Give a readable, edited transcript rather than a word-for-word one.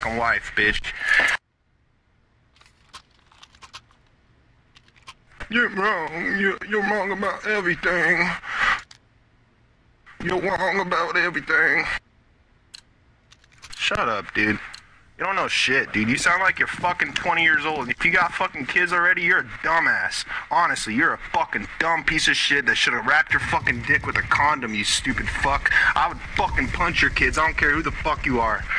fucking wife, bitch. You're wrong. You're wrong about everything. You're wrong about everything. Shut up, dude. You don't know shit, dude. You sound like you're fucking 20 years old. If you got fucking kids already, you're a dumbass. Honestly, you're a fucking dumb piece of shit that should have wrapped your fucking dick with a condom, you stupid fuck. I would fucking punch your kids. I don't care who the fuck you are.